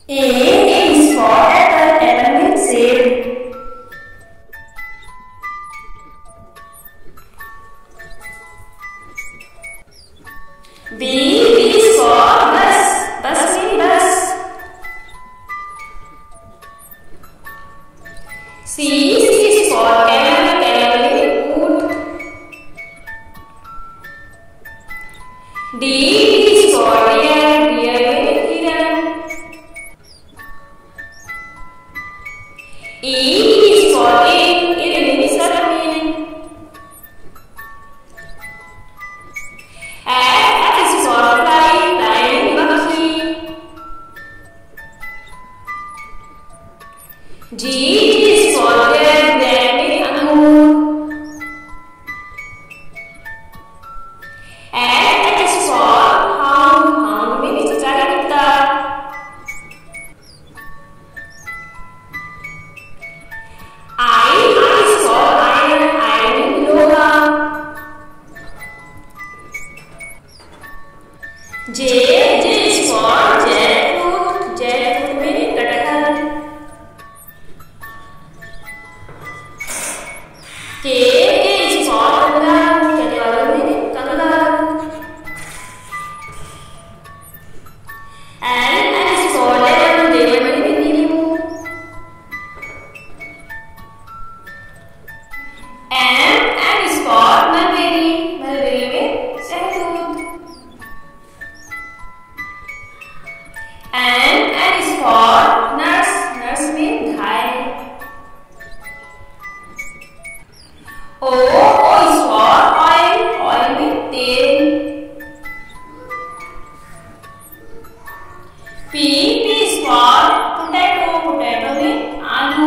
A is for apple. Apple means seed. B is for bus. Bus means bus. C is for camel. Camel means ऊँट. D is for deer. Deer means hiran. E is for egg. Egg means submarine. F is for fly. Fly means monkey. G is for grape. Grape means अंगूर. H is for hound. Hound means चचारा कुत्ता. I is for iron. Iron means लोहा. J is for jackfruit. Jackfruit means कटहल. K is for kangaroo. Kangaroo means kangaroo. L is for lemon. Lemon means नींबू. M is for mulberry. Mulberry means शहतूत. N is for nuts. Nuts means घाय. O is for oil. Oil means तेल. P is for potato. Potato means आलू.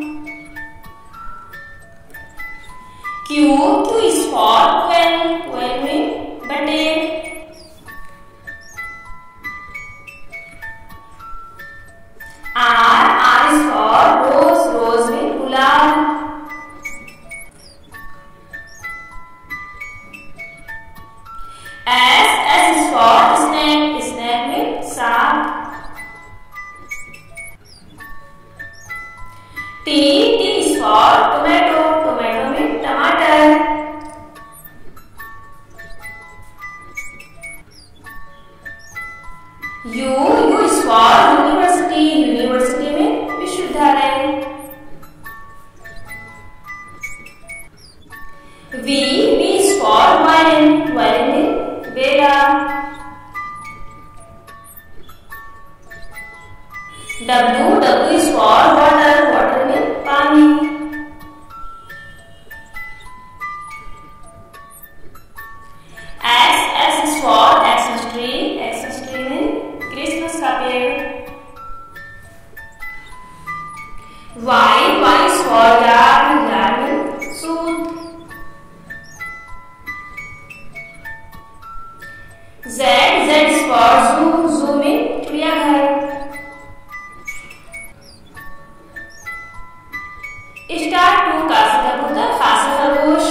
Q is for quail. Quail means बटेर. R is for rose. Rose means gulab. S is for snake. Snake means सांप. T is for tomato. Tomato means टमाटर. U is for university. University means विश्वविद्यालय. V is for violin. Violin means bela. W is for water. Water means पानी. S is for Xmas tree. Xmas tree means Christmas का ped. Y is for yarn. Yarn means Suta. Z is for zoo. Zoo means चिड़ियाघर. Start to का से कबूतर. खा से खरगोश.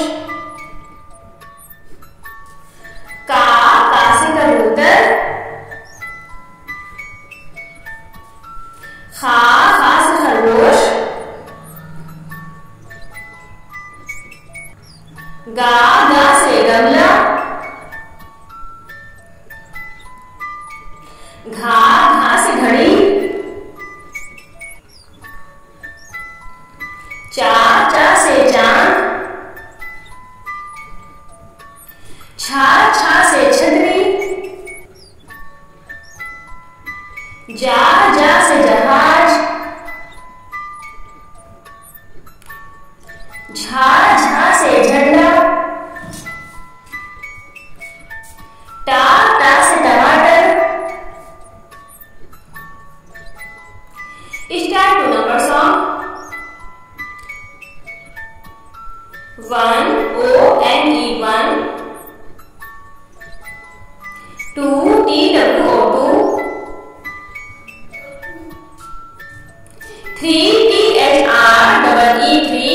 का से कबूतर. खा से खरगोश. गा से गमला. घा से घड़ी. चा से चांद. छा से छतरी. जा से जहाज. झा से झंडा. टा से टमाटर. Start to number song. 1 O-N-E 1. 2 T-W-O 2. 3 T-H-R-E-E 3.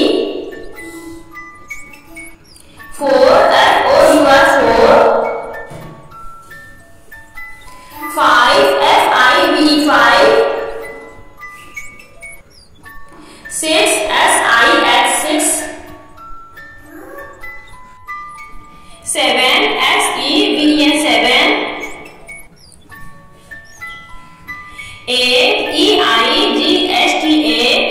4 F-O-U-R 4. 5 F-I-V-E 5. 8 EIGHT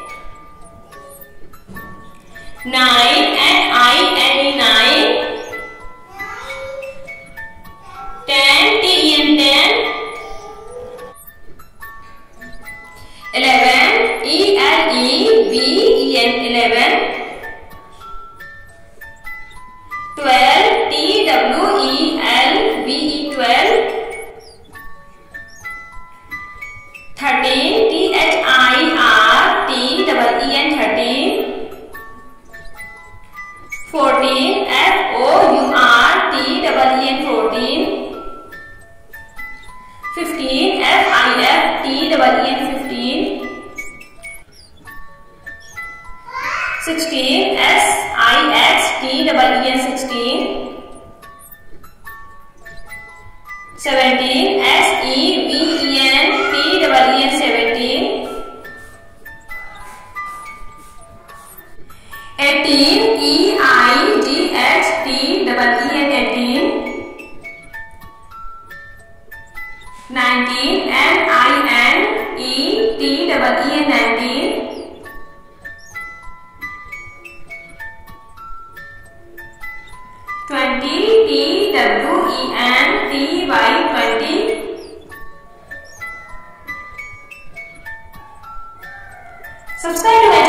8, 9 NINE 9, 10 TEN 10, 11 ELEVEN 11, 12 TWELVE 12, 13 THIRTEEN 13, 14 FOURTEEN 14, 15 FIFTEEN 15, 16 SIXTEEN 16, 17 SEVENTEEN 17, 18 EIGHTEEN 18, 19 NINETEEN 19, 20 TWENTY 20, subscribe